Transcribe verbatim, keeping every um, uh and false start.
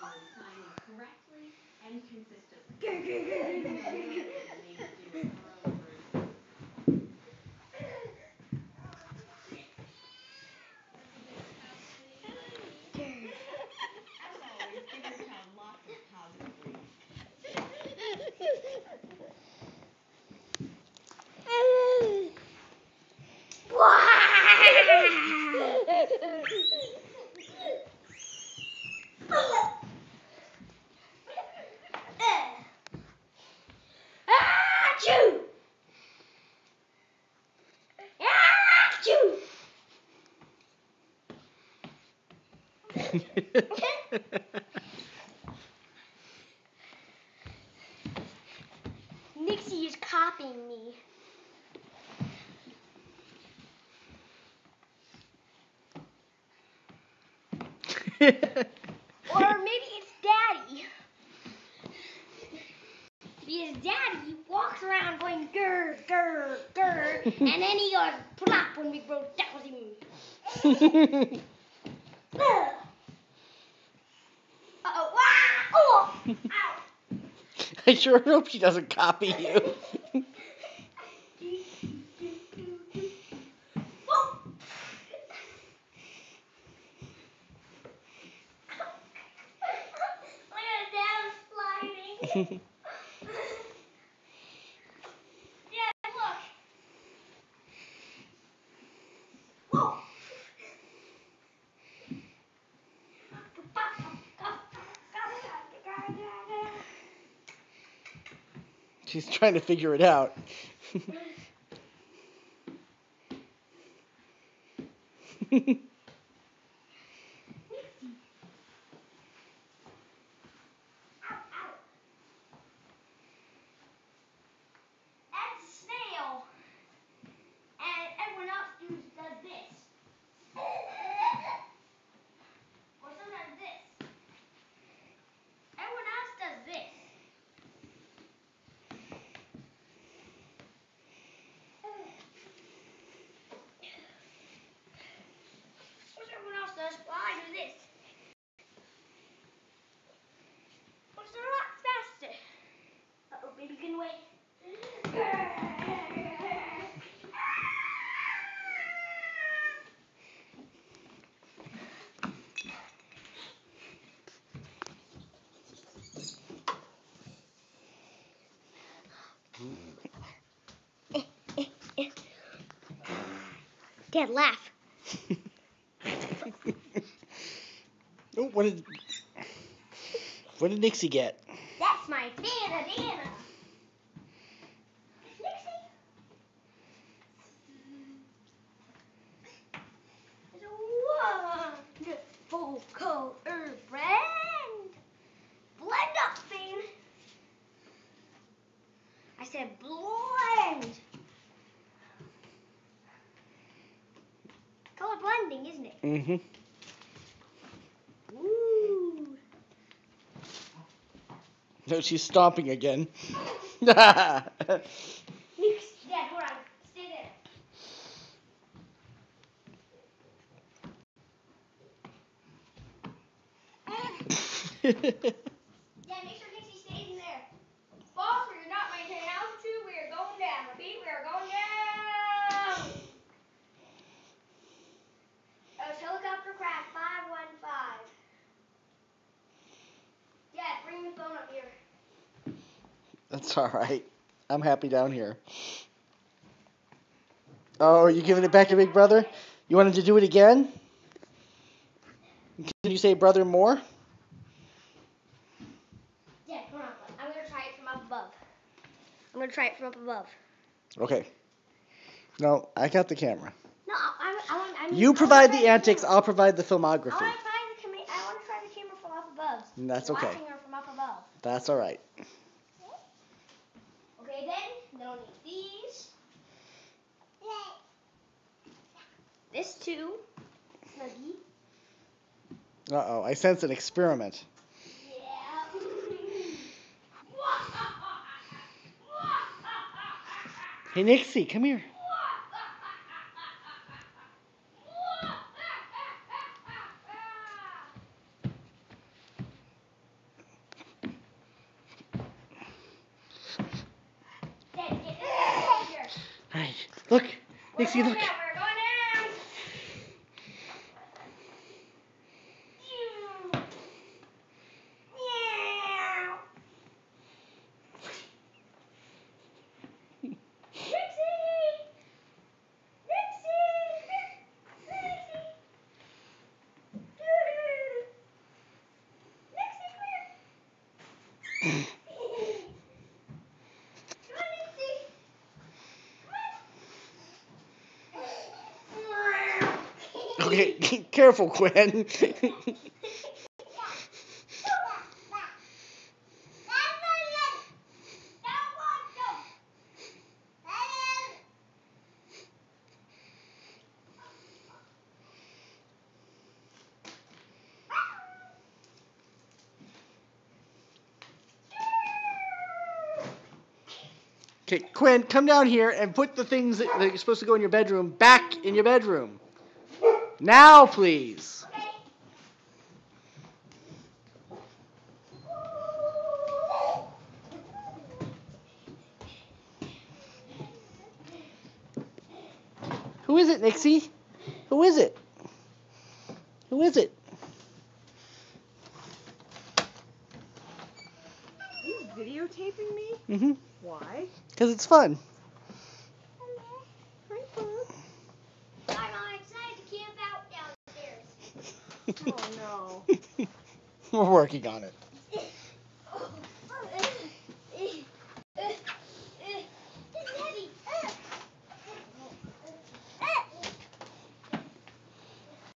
Nixie is copying me. Or maybe it's Daddy. Because Daddy walks around going grr, grr, grr, and then he goes plop when we go, that was him. Uh-oh. Ah! Oh! Ow! I sure hope she doesn't copy you. Look at Dad sliding. Dad, look. Whoa. She's trying to figure it out. That's a snail. And everyone else does, does this. Or sometimes this. Everyone else does this. What everyone else does, well, I do this. What's a lot faster? Uh-oh, baby, can wait. Dad, laugh. Oh, what did what did Nixie get? That's my bandana. Nixie. It's a wonderful color blend. Blend up, Finn. I said blend. Color blending, isn't it? Mm-hmm. Ooh. No, she's stomping again. Nix, Dad, hold on. Stay there. Dad, make sure Nixie stays in there. Boss, we are not maintaining altitude. We are going down. Repeat, we are going down. That was helicopter crash five one five. Dad, bring the phone up here. That's all right. I'm happy down here. Oh, are you giving it back to Big Brother? You wanted to do it again? Can you say brother more? Dad, hold on. I'm going to try it from up above. I'm going to try it from up above. Okay. No, I got the camera. No, I, I, I want I You I provide wanna the try antics, camera. I'll provide the I filmography. want to try the cam- I want to try the camera from up above. That's okay. Watching her from up above. That's all right. Okay, then, then I'll need these. This too. Snuggie. Uh-oh, I sense an experiment. Yeah. Hey, Nixie, come here. Nixie, We're going look. down, we're going down. Meow. Nixie! Nixie! Nixie! Doo-doo-doo. Nixie, come here. Come on, Nixie. Come on. Okay, careful, Quinn. Okay, Quinn, come down here and put the things that, that you're supposed to go in your bedroom back in your bedroom. Now, please. Who is it, Nixie? Who is it? Who is it? Are you videotaping me? Mm-hmm. Why? Because it's fun. Hi, Bob. I'm all excited to camp out downstairs. Oh, no. We're working on it.